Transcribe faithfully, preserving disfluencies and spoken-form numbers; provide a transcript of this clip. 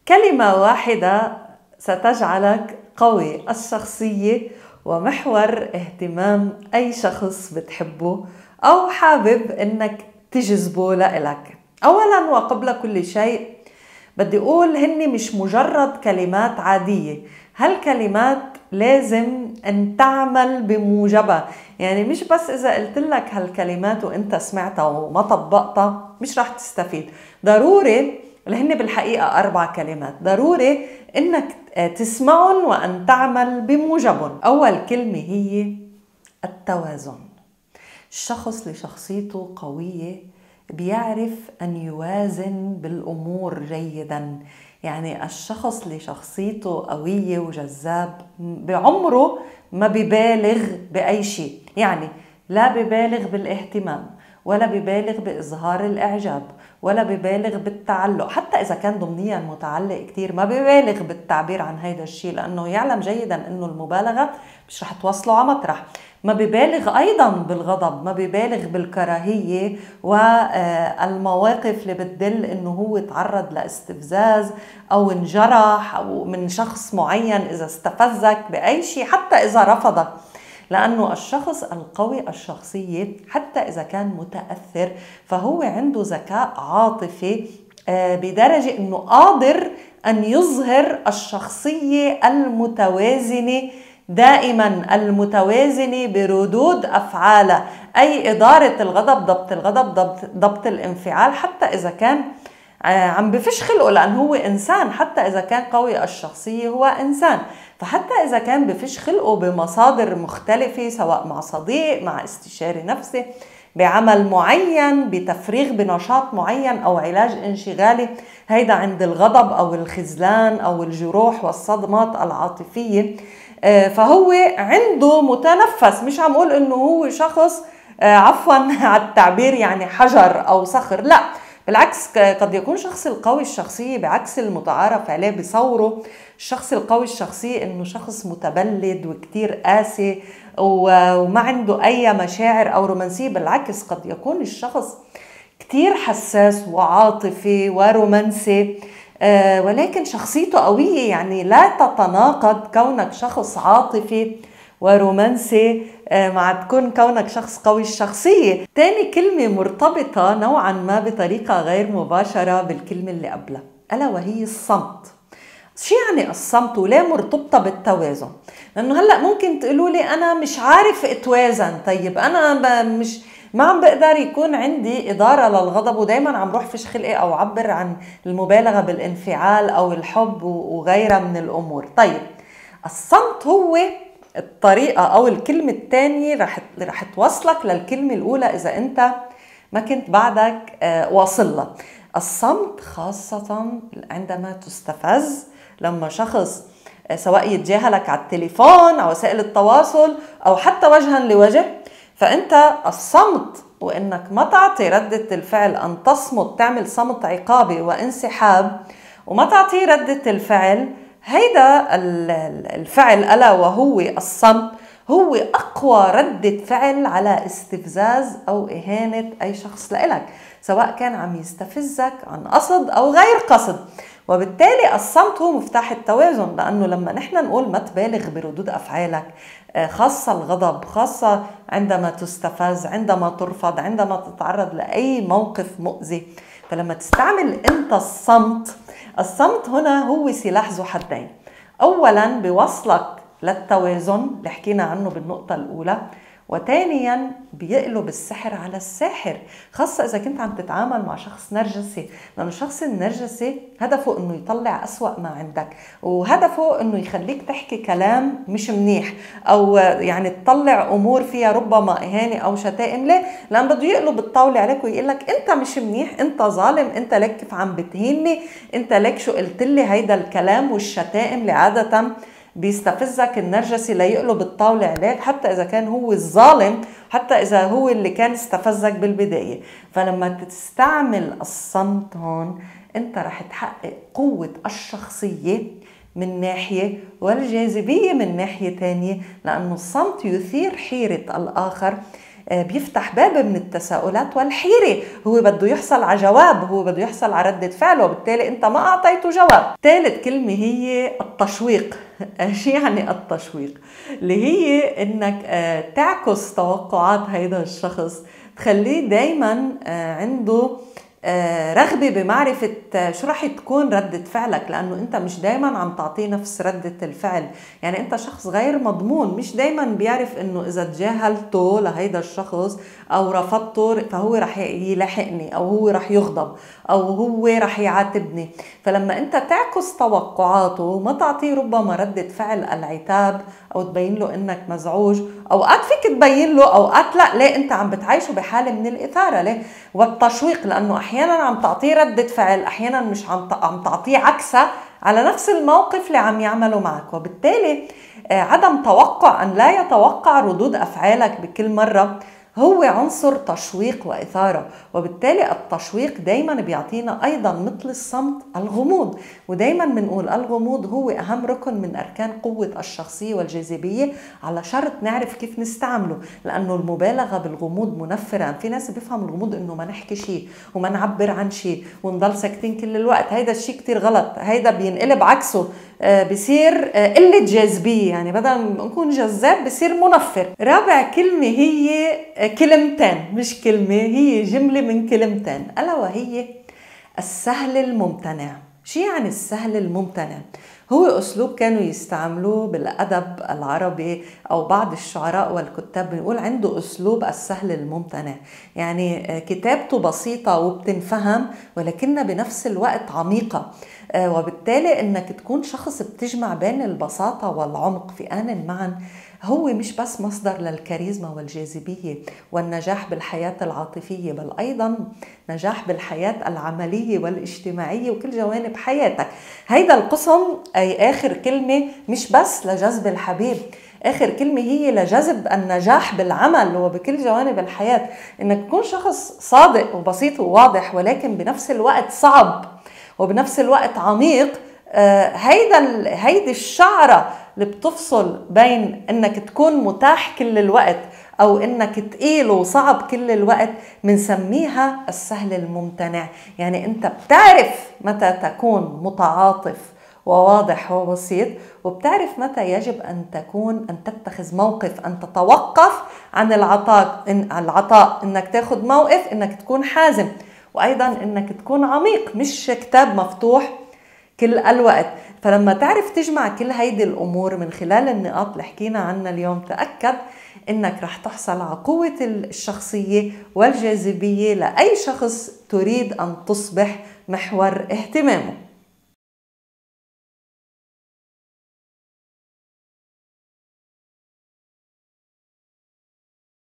كلمة واحدة ستجعلك قوي الشخصية ومحور اهتمام أي شخص بتحبه أو حابب إنك تجذبه لإلك. أولاً وقبل كل شيء بدي أقول هني مش مجرد كلمات عادية، هالكلمات لازم أن تعمل بموجبها. يعني مش بس إذا قلت لك هالكلمات وإنت سمعتها وما طبقتها مش رح تستفيد. ضروري اللي هن بالحقيقة أربع كلمات، ضروري إنك تسمعهم وأن تعمل بموجبهم. أول كلمة هي التوازن. الشخص اللي شخصيته قوية بيعرف أن يوازن بالأمور جيدا. يعني الشخص اللي شخصيته قوية وجذاب بعمره ما ببالغ بأي شيء، يعني لا ببالغ بالاهتمام ولا ببالغ بإظهار الإعجاب ولا ببالغ بالتعلق، حتى إذا كان ضمنيا متعلق كتير ما ببالغ بالتعبير عن هيدا الشيء، لأنه يعلم جيدا أنه المبالغة مش رح توصله على مطرح. ما ببالغ أيضا بالغضب، ما ببالغ بالكراهية والمواقف اللي بتدل أنه هو تعرض لاستفزاز أو انجرح أو من شخص معين إذا استفزك بأي شيء، حتى إذا رفضك. لأنه الشخص القوي الشخصية حتى إذا كان متأثر فهو عنده ذكاء عاطفي بدرجة أنه قادر أن يظهر الشخصية المتوازنة دائما، المتوازنة بردود أفعاله، أي إدارة الغضب، ضبط الغضب، ضبط, ضبط الانفعال، حتى إذا كان عم بفش خلقه، لأنه هو إنسان. حتى إذا كان قوي الشخصية هو إنسان، فحتى إذا كان بفش خلقه بمصادر مختلفة، سواء مع صديق، مع استشاري نفسي، بعمل معين، بتفريغ بنشاط معين أو علاج انشغالي، هيدا عند الغضب أو الخذلان أو الجروح والصدمات العاطفية، فهو عنده متنفس. مش عم قول إنه هو شخص عفوا على التعبير يعني حجر أو صخر، لا بالعكس. قد يكون شخص القوي الشخصية بعكس المتعارف عليه بصوره الشخص القوي الشخصية إنه شخص متبلد وكتير قاسي وما عنده أي مشاعر أو رومانسية. بالعكس قد يكون الشخص كتير حساس وعاطفي ورومانسي، ولكن شخصيته قوية. يعني لا تتناقض كونك شخص عاطفي ورومانسي مع تكون كونك شخص قوي الشخصية. تاني كلمة مرتبطة نوعا ما بطريقة غير مباشرة بالكلمة اللي قبلها، ألا وهي الصمت. شو يعني الصمت وليه مرتبطة بالتوازن؟ لأنه هلأ ممكن تقولوا لي أنا مش عارف اتوازن. طيب أنا مش ما عم بقدر يكون عندي إدارة للغضب ودايما عم روح فيش خلقي أو عبر عن المبالغة بالانفعال أو الحب وغيرها من الأمور. طيب الصمت هو الطريقة أو الكلمة الثانية رح رح توصلك للكلمة الأولى إذا أنت ما كنت بعدك واصل لها. الصمت خاصة عندما تستفز، لما شخص سواء يتجاهلك على التليفون أو وسائل التواصل أو حتى وجها لوجه، فأنت الصمت وإنك ما تعطي ردة الفعل، أن تصمت، تعمل صمت عقابي وانسحاب وما تعطي ردة الفعل، هيدا الفعل ألا وهو الصمت هو أقوى ردة فعل على استفزاز أو إهانة أي شخص لإلك، سواء كان عم يستفزك عن قصد أو غير قصد. وبالتالي الصمت هو مفتاح التوازن، لأنه لما نحن نقول ما تبالغ بردود أفعالك، خاصة الغضب، خاصة عندما تستفز، عندما ترفض، عندما تتعرض لأي موقف مؤذي، فلما تستعمل أنت الصمت، الصمت هنا هو سلاح ذو حدين. أولا بيوصلك للتوازن اللي حكينا عنه بالنقطة الأولى، وثانيا بيقلب السحر على الساحر، خاصة إذا كنت عم تتعامل مع شخص نرجسي، لأنه الشخص النرجسي هدفه إنه يطلع أسوأ ما عندك، وهدفه إنه يخليك تحكي كلام مش منيح أو يعني تطلع أمور فيها ربما إهانة أو شتائم. ليه؟ لأن بده يقلب الطاولة عليك ويقلك أنت مش منيح، أنت ظالم، أنت لك كيف عم بتهيني، أنت لك شو قلت لي. هيدا الكلام والشتائم اللي عادة بيستفزك النرجسي ليقلب الطاولة عليك، حتى إذا كان هو الظالم، حتى إذا هو اللي كان استفزك بالبداية. فلما تستعمل الصمت هون أنت رح تحقق قوة الشخصية من ناحية والجاذبية من ناحية تانية، لأنه الصمت يثير حيرة الآخر، بيفتح باب من التساؤلات والحيرة، هو بده يحصل على جواب، هو بده يحصل على ردة فعل، وبالتالي انت ما اعطيته جواب. ثالث كلمة هي التشويق. شو يعني التشويق؟ اللي هي انك تعكس توقعات هيدا الشخص، تخليه دايما عنده رغبة بمعرفة شو رح تكون ردة فعلك، لأنه أنت مش دايما عم تعطيه نفس ردة الفعل. يعني أنت شخص غير مضمون، مش دايما بيعرف أنه إذا تجاهلته لهيدا الشخص أو رفضته فهو رح يلاحقني، أو هو رح يغضب، أو هو رح يعاتبني. فلما أنت تعكس توقعاته وما تعطيه ربما ردة فعل العتاب، أو تبين له أنك مزعوج، أوقات فيك تبين له، أوقات لا، ليه أنت عم بتعيشه بحالة من الإثارة، ليه؟ والتشويق، لأنه أحيانا عم تعطيه ردة فعل، أحيانا مش عم عم تعطيه عكسها على نفس الموقف اللي عم يعمله معك. وبالتالي عدم توقع أن لا يتوقع ردود أفعالك بكل مرة هو عنصر تشويق وإثارة. وبالتالي التشويق دايما بيعطينا أيضا مثل الصمت الغموض، ودايما بنقول الغموض هو أهم ركن من أركان قوة الشخصية والجاذبية، على شرط نعرف كيف نستعمله، لأنه المبالغة بالغموض منفرة. في ناس بيفهم الغموض إنه ما نحكي شيء وما نعبر عن شيء ونضل ساكتين كل الوقت، هيدا الشيء كتير غلط، هيدا بينقلب عكسه، بصير قلة جاذبية، يعني بدل ما نكون جذاب بصير منفر. رابع كلمة هي كلمتين، مش كلمة، هي جملة من كلمتين، ألا وهي السهل الممتنع. شو يعني السهل الممتنع؟ هو أسلوب كانوا يستعملوه بالأدب العربي، أو بعض الشعراء والكتاب بنقول عنده أسلوب السهل الممتنع، يعني كتابته بسيطة وبتنفهم ولكنها بنفس الوقت عميقة. وبالتالي إنك تكون شخص بتجمع بين البساطة والعمق في آن معا، هو مش بس مصدر للكاريزما والجاذبية والنجاح بالحياة العاطفية، بل أيضا نجاح بالحياة العملية والاجتماعية وكل جوانب حياتك. هيدا القسم أي آخر كلمة مش بس لجذب الحبيب، آخر كلمة هي لجذب النجاح بالعمل وبكل جوانب الحياة. إنك تكون شخص صادق وبسيط وواضح، ولكن بنفس الوقت صعب وبنفس الوقت عميق. هيدا هيدي الشعرة اللي بتفصل بين انك تكون متاح كل الوقت او انك تقيل وصعب كل الوقت، بنسميها السهل الممتنع. يعني انت بتعرف متى تكون متعاطف وواضح وبسيط، وبتعرف متى يجب ان تكون ان تتخذ موقف، ان تتوقف عن العطاء، إن العطاء انك تاخذ موقف، انك تكون حازم، وايضا انك تكون عميق، مش كتاب مفتوح كل الوقت. فلما تعرف تجمع كل هيدي الأمور من خلال النقاط اللي حكينا عنها اليوم، تأكد إنك رح تحصل على قوة الشخصية والجاذبية لأي شخص تريد أن تصبح محور اهتمامه.